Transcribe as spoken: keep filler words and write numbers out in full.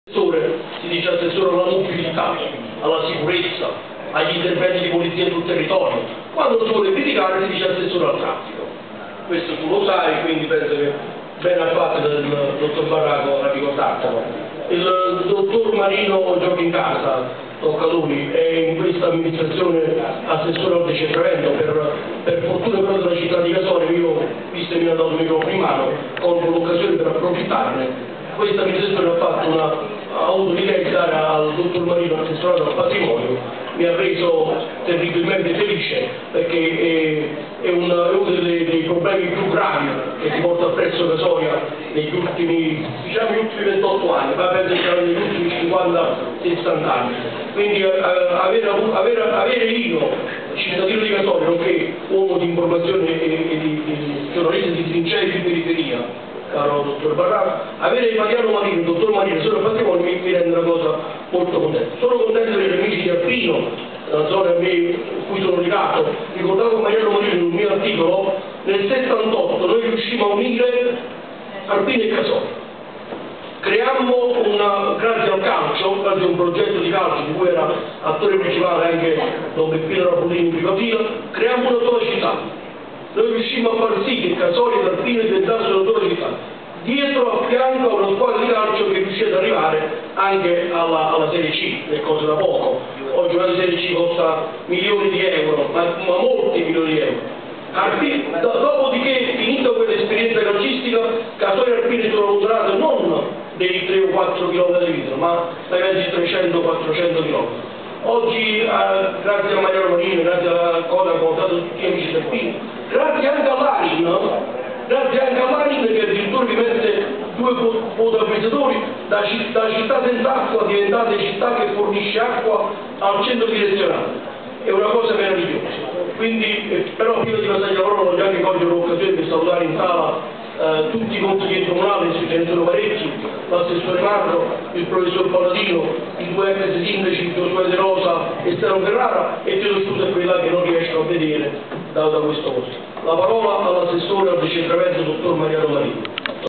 Si dice assessore alla mobilità, alla sicurezza, agli interventi di polizia sul territorio. Quando si vuole criticare si dice assessore al traffico. Questo tu lo sai, quindi penso che bene ha fatto il dottor Barraco a ricordartelo. Il dottor Marino gioca in casa, tocca a lui, è in questa amministrazione assessore al decentramento. Per, per fortuna però della città di Casoria, io, visto che mi ha dato il microfono in mano, colgo l'occasione per approfittarne. Questa amministrazione ha fatto una, ha avuto l'idea di dare al dottor Marino assessorato al patrimonio, mi ha reso terribilmente felice perché è, è, una, è uno dei, dei problemi più gravi che si porta appresso Casoria negli ultimi, diciamo, gli ultimi ventotto anni, ma penso che negli ultimi cinquanta sessanta anni. Quindi eh, avere, avere, avere io, cittadino di Casoria, nonché uomo di informazione e, e di, di giornalista di trincee di periferia, caro dottor Barraco, avere Mariano Marino, il dottor Marino, solo patrimonio mi, mi rende una cosa molto contenta. Sono contento degli amici di Arpino, la zona a me cui sono legato. Ricordavo Mariano Marino in un mio articolo, nel settantotto noi riuscimmo a unire Arpino e Casoria. Creammo una, grazie al calcio, grazie a un progetto di calcio di cui era attore principale anche Don Peppino Rapolini in prima fila, creammo una sola città. Noi riuscimmo a far sì che Casoria e Arpino diventassero una sola città, dietro a fianco a una squadra di calcio che riuscì ad arrivare anche alla, alla Serie C, che è cosa da poco. Oggi una Serie C costa milioni di euro, ma, ma molti milioni di euro. Arpino, do, dopodiché, finita quell'esperienza calcistica, Casoria e Arpino sono allontanato non dei tre o quattro chilometri di litro, ma dai mezzi trecento quattrocento chilometri. Oggi, eh, grazie a Mariano Marino, grazie alla cosa che ho dato tutti gli amici del Pino, grazie anche all'Arin, grazie anche all'Arin che addirittura vi mette due fotogrammatori da, da città senza acqua diventate città che fornisce acqua al centro direzionale. È una cosa meravigliosa. Quindi, eh, però prima di passare la parola voglio anche cogliere l'occasione per salutare in sala Uh, tutti i consiglieri comunali, se ce ne sono parecchi, l'assessore Marro, il professor Palladino, i due ex sindaci, Giosuè De Rosa e Stefano Ferrara, e chiedo scusa a quelli là che non riesco a vedere da, da questo posto. La parola all'assessore al decentramento, dottor Mariano Marino.